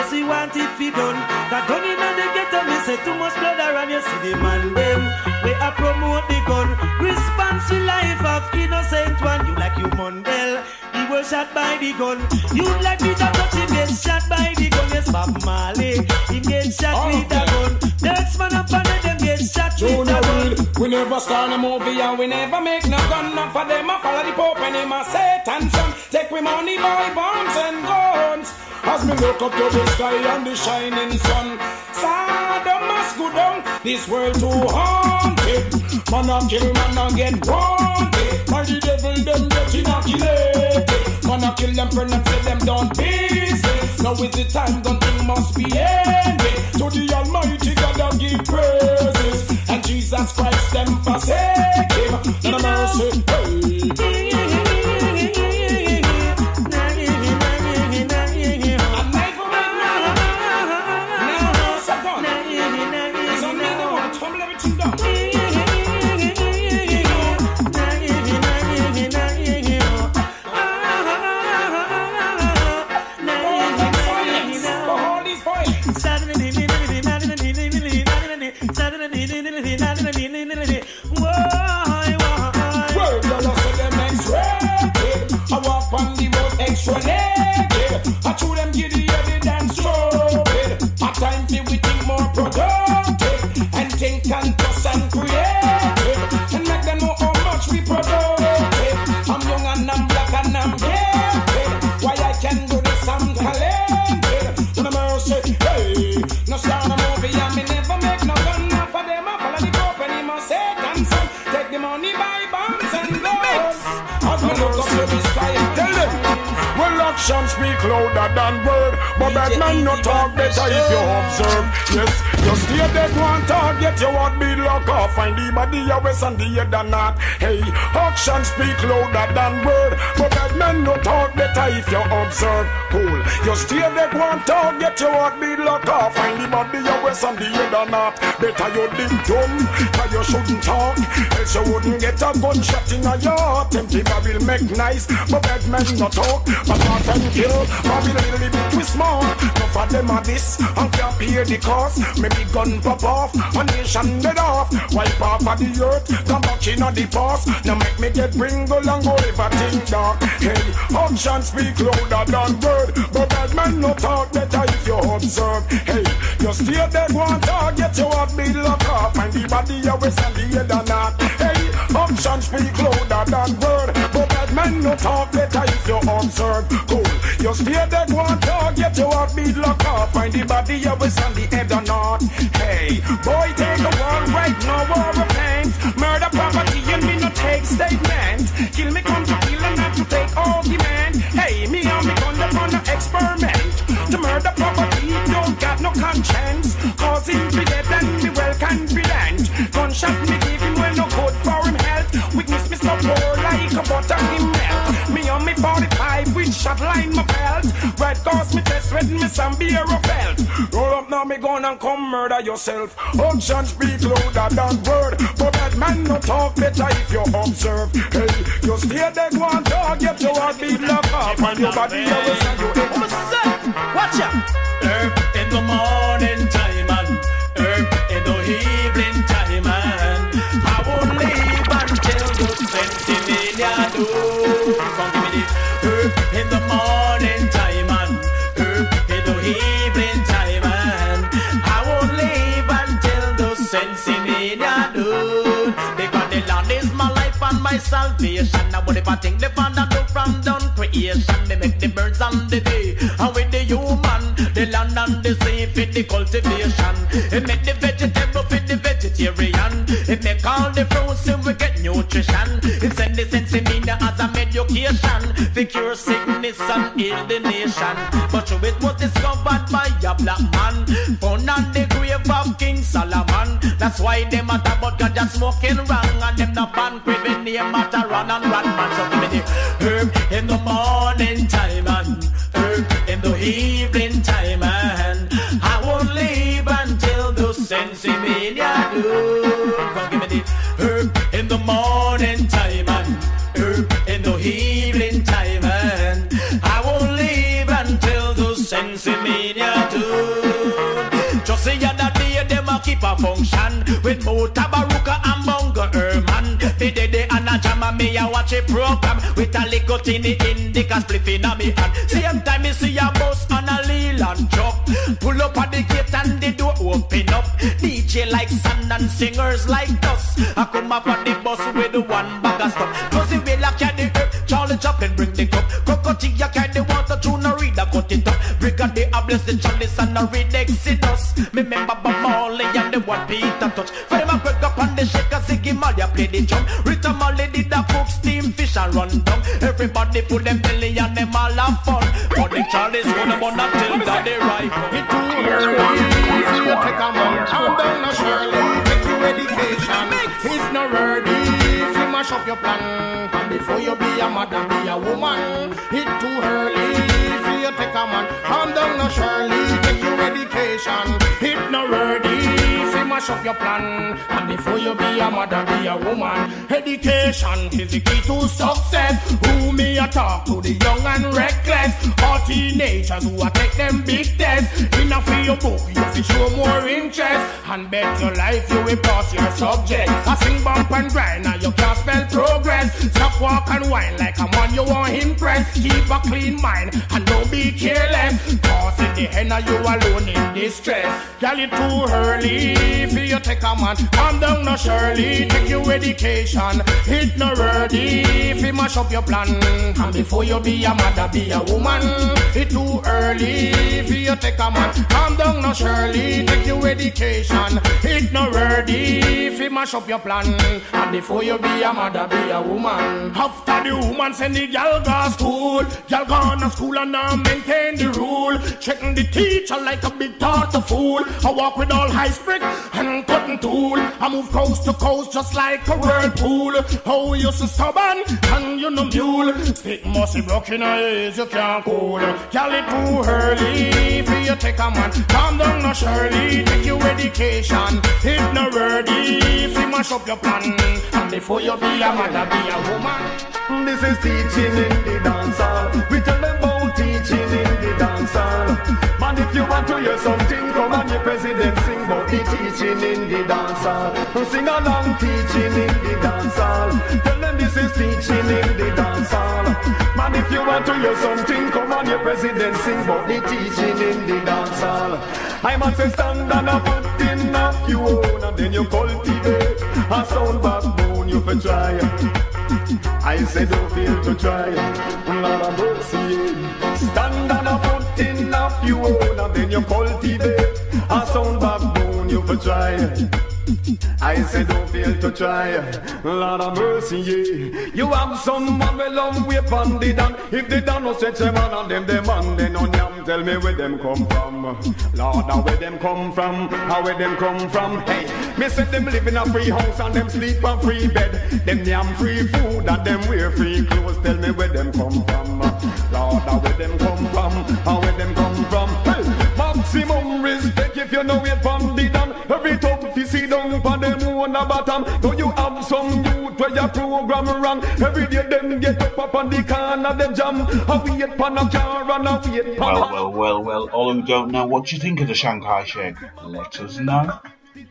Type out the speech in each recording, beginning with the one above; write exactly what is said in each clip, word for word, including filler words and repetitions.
cause he want it fi done. That gun in the ghetto, me say too much blood around. You see the man them, we a promote the gun. Response to life of innocent one. You like you Mundell, he was shot by the gun. You like Peter Touch, he get shot by the gun. Yes, Bob Marley, he get shot oh, with a gun. The X-Man up and them get shot with a gun. We never start a movie and we never make no gun. None for them a follow the Pope and him a Satan son. Take we money by bombs and guns. As me look up to the sky and the shining sun, Sodom must go down. This world too haunted. Man a kill, man a get wanted. By the devil them get inoculated. Man a kill them friend and say them done business. Now is the time the thing must be ended. To the Almighty God I give praises. And Jesus Christ them forsake him. And a mercy, hey. I chew them giddy headed and stupid. A time till we think more productive and think and trust and creative and make them know how much we productive. I'm young and I'm black and I'm gifted. Why I can do this I'm talented. To the mercy, hey. No star no movie and me never make no gun. Now for them I follow the dope and he must say and son. Take the money by bombs and guns. As me look up to the sky and tell them. Well, action speak louder than word, but bad man no talk better if you observe. Yes, you stay dead one target, you want be lock off. Find the body you west and the head or not. Hey, action speak louder than word, but bad man no talk better if you observe. Cool, you stay dead one target, you want be lock off. Find the body you west and the head or not. Better you ding dumb, cause you shouldn't talk, else you wouldn't get a gunshot in a yard. Empty will make nice, but bad man no talk. But not and kill, Babylon a little bit too small. Enough of them are this, and can't pay the cost. Maybe gun pop off, a nation dead off. Wipe off of the earth, come back in on the past. Now make me get bringle and go everything dark. Hey, action speak louder than word, but bad man no talk better if you observe. Hey, you stay dead one target, you want me lock off. And the body you west and the head or not. Hey, action speak louder than word, but bad man no talk better if you observe. Cool, you stay dead one target, you want me lock off. Find the body you was on the head or not. Hey, boy take a war right, no war of pain. Murder property and me no take statement. Kill me come to kill and not to take argument. Hey, me and me gun upon an experiment. To murder property don't got no conscience. Cause him be dead and me well confident. Gunshot me give him well no good for him health. Witness me stop more like a butter him melt. Me on me forty-five with shot line my belt. Right cause me test when me some beer or felt. Roll up now me gun and come murder yourself. Action speak louder than word, but bad man no talk better if you observe. Hey, you stay dead one target, you want be locked up and your body always and you ain't. Watch out! Herb in the morning time and herb in the evening time and I won't leave until the Pennsylvania do. Come give me the herb in the morning time and herb in the evening time and I won't leave until the Pennsylvania do. Because the land is my life and my salvation. Now what if I think the father do from down creation? They make the birds on the day and with the human, the land and the sea fit the cultivation. It make the vegetable fit the vegetarian. It make all the fruits and we get nutrition. It send the sensimina as a medication. The cure sickness and heal the nation. But true it was discovered by a black man, found on the grave of King Solomon. That's why them at about ganja smoking wrong, and them the ban craving name at a run and run man. So give me the herb in the morning time and herb in the evening time and I won't leave until the Pennsylvania do. Come give me the herb in the morning time and herb in the evening time and I won't leave until the Pennsylvania Sensimania tune. Just the other day, them a keep a function with more Tabaruka and Bunga Herman. The day they and a jam and me a watch a program with a little tinny indica spliffing on me hand. Same time me see a bus on a Leland truck. Pull up at the gate and the door open up. D J like sun and singers like us. I come up on the bus with the one bag of stuff. Cause the way I carry the herb, Charlie Chaplin bring the cup. Cocotia carry the water, Tuna read a cut it up. Brigadier I bless the chalice and I read Exodus. Me remember Bob Marley and the one Peter touch. For them I pick up on the shaker, Ziggy Marley play the drum. Rita Marley did the cook, steam fish and run down. Everybody put them belly and them all have fun. But the Charlie's gonna burn until that they right. It too early, if you take a man, calm down now Shirley. Take your education, it's not ready. If you mash up your plan, and before you be a mother, be a woman. It too early, if you take a man, calm down now Shirley. Take your education, it's not ready. If you mash up your plan, and before you be a mother, be a woman. Education is the key to success. Who me a talk to the young and reckless, or teenagers who a take them big tests. In a for your book, you fi show more interest, and bet your life you will pass your subject. I sing bump and grind, now you can't spell progress. Stop walk and whine like a man you want impress. Keep a clean mind and don't be careless, cause in the end you alone in distress. Girl, it too early for you take a man. Calm down now Shirley, take your education. It not ready if you mash up your plan, and before you be a mother, be a woman. It too early for you take a man. Calm down now Shirley, take your education. It not ready if you mash up your plan, and before you be a mother, be a woman. After the woman send the girl go school, girl gone to school and now maintain the rule. Checking the teacher like a big tartar fool. I walk with all high spring and cutting tool. I move coast to coast just like a whirlpool. Oh, you so stubborn and you no mule. Stick must be broken eyes, you can't cool. Girl, it too early for you take a man. Calm down now Shirley, take your education. It not ready if you mash up your plan, and before you be a mother, be a woman. This is teaching in the dance hall. We tell them about teaching in the dance hall. Man, if you want to hear something, come on, your president sing about the teaching in the dance hall. Sing along, teaching in the dance hall. Tell them this is teaching in the dance hall. Man, if you want to hear something, come on, your president sing about the teaching in the dance hall. I must say stand and a put in a you own, and then you cultivate a sound backbone you for try. I said don't feel to try. Lord of mercy. Stand and a put in a you own, and then you cultivate a sound backbone you for try. I said don't feel to try. Lord of mercy, yeah. You have someone well love way upon the down. If they don't no stretch them on and them them on, then on yam tell me where them come from. Lord, how where them come from? How where them come from? Hey, me said them live in a free house and them sleep on free bed. Them yam free food and them wear free clothes. Tell me where them come from. Lord, how where them come from? How where them come from? Hey, maximum respect if you know it from the down. Every top you see down for them on the bottom. Though you have some youth where your program wrong. Every day them get up, up on the corner, them jam. A wait pan a car and a wait pan. Well, well, well, well, all who don't know, what do you think of the Shanghai Shake? Let us know.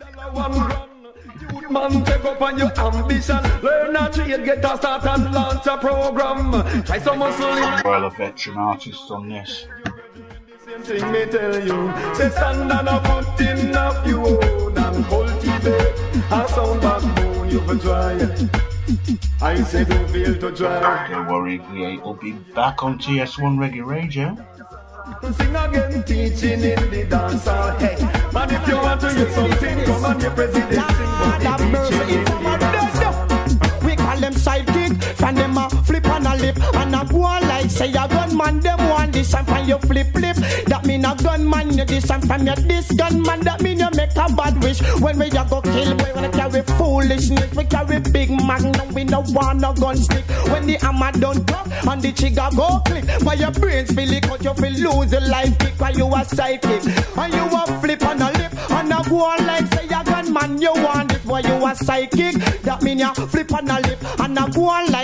Man, take up on your ambition. Learn a trade, get a start and launch a program. Try some muscle in. Well, a veteran artist on this. Same thing me tell you. Say stand and a put in up you own and cultivate a sound backbone you for try. I say don't feel to try. Don't worry, V eight will be back on T S one Reggae Radio. Sing again, teaching in the dance hall. Hey, man, if you want to hear something, come on, your president sing about the teaching in the dance hall. We call them sidekick, from them a flip on a lip, and a go on like say a gunman. Them want this and from you flip flip. That mean a gunman you this and from you this gunman. That mean you make a bad wish. When we a go kill, we wanna carry foolishness. We carry big magnum, we no want no gun stick. When the hammer done drop and the trigger go click, but your brains feel it, cause you feel lose your life kick. While you a sidekick, and you a flip on a lip, and a go on like say a gunman. You want this, boy you a sidekick. That mean you flip on a lip, and a go on like say a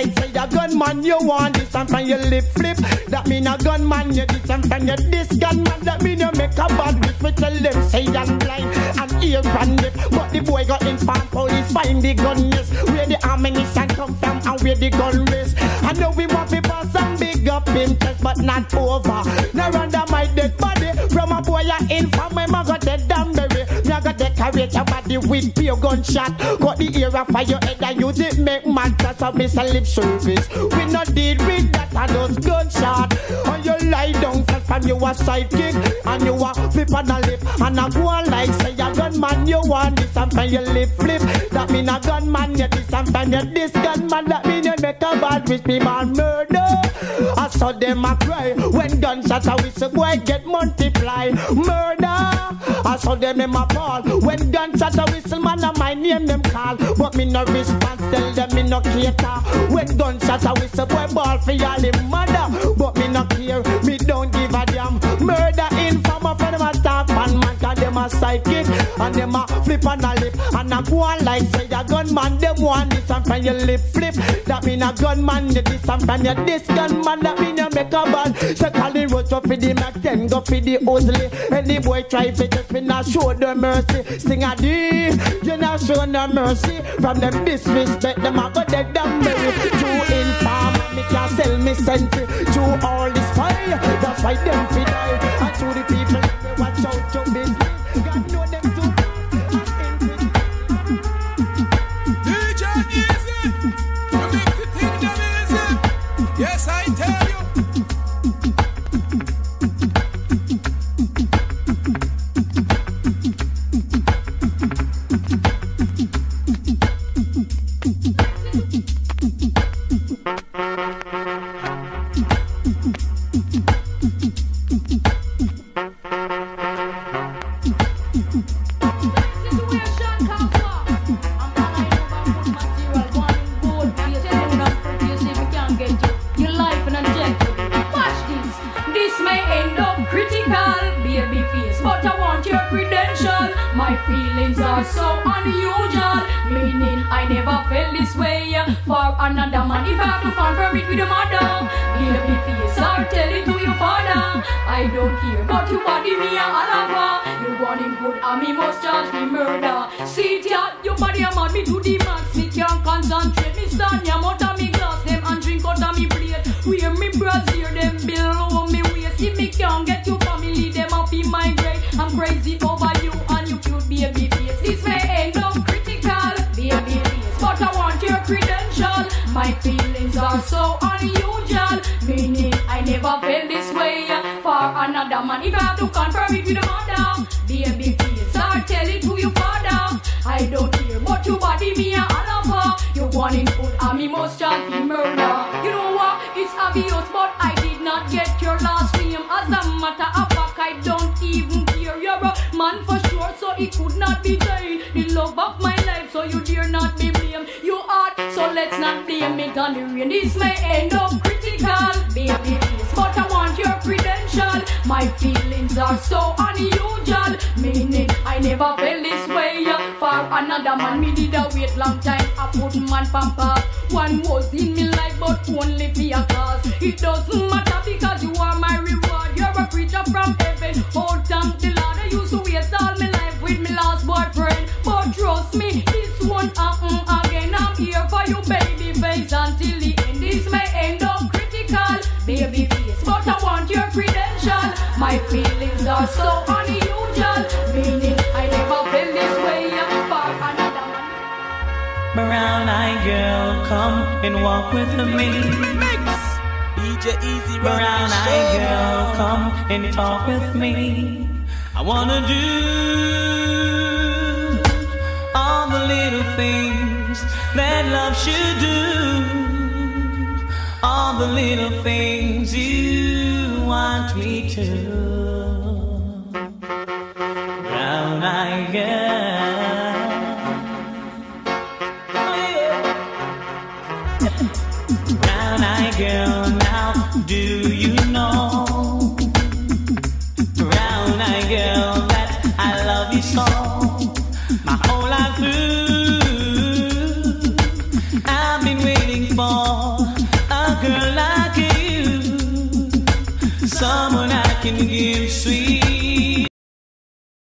a gunman, you want this and from your lip flip. That mean a gunman, you this and from your this gunman. That mean you make a bad bitch. We tell them say I'm blind and ear and lip. But the boy got informed, police find the gun, yes. Where the ammunition come from and where the gun is. I know we want people some big up him chest, but not over. Now run my dead body from a boy I inform me, I got dead damn berry. Me I got decorate your body with pure gunshot. Got the ear off of your head and use it make man touch up Mister Lip Service. We not deal with that and those gunshot. And you lie down self and you a sidekick and you a flip on a lip and I go on like say a gunman you want this and find your lip flip. That mean a gunman you this and find your this gunman. That mean you make a bad with me man murder. I saw them a cry when gunshots a whistle boy get multiply. Murder. I saw them in my call when gunshots a whistle man a my name them call. But me no response tell them me no cater. When gunshots a whistle boy ball for y'all him mother. But me no care, me don't give a damn. Murder informer for them a stop and man cause them a sidekick and them a flip on a lip and a go on like say a gunman them want this and from your lip flip. That mean a gunman you this and from your this gunman. That mean you make a bad. So call the road for the Mac ten go for the Ozly. Any boy try for just me not show the mercy. Sing a D, you not show no mercy. From them disrespect them I go dead damn berry. To inform me can sell me sentry. To all this fire, that's why them fi die. And to the people they watch out your business. God know them too. D J Easy, you make the thing them easy. Yes, I tell you. Another man, if I have to confirm it with the mother, baby face or tell it to your father. I don't care, but you body me a lover. You want him good and me must charge me murder. See it ya, your body a mad me to the max. Me can't concentrate, me stand ya out of me glass them and drink out of me plate. Wear me brazier, them below me waist. If me can't get your family, them up in my grave. I'm crazy over you and you cute baby face. This may end up critical, baby face, but I want your credential. My feelings are so unusual, meaning I never felt this way for another man. If I have to confirm it with the mother, baby face or tell it to your father. I don't care, but you body me a lover. You want it good and me must charge me murder. You know what? It's obvious, but I did not get your last name. As a matter of fact, I don't even care. You're a man for sure, so it could not be Jane. The love of my life, so you dare not be blamed. You are, so let's not blame it on the rain. This may end up critical, baby face, but I want your credential. My feelings are so unusual, meaning I never felt this way for another man. Me did a wait long time, I put man pamper. One was in me life, but only for a cause. It doesn't matter because you are my reward. You're a creature from heaven, oh thank the Lord. I used to waste all my life with my last boyfriend, but trust me, this won't happen again. I'm here for you, baby face, until the end. This may end up critical, baby face, but I want your credential. My feelings are so unusual, meaning I never felt this way for another man. Brown-eyed girl, come and walk with me. D J Easy, brown-eyed girl, come and talk with me. I wanna do all the little things that love should do, all the little things you want me to. Brown-eyed girl, oh yeah. Brown-eyed girl, now do you know, brown-eyed girl, that I love you so, my whole life through.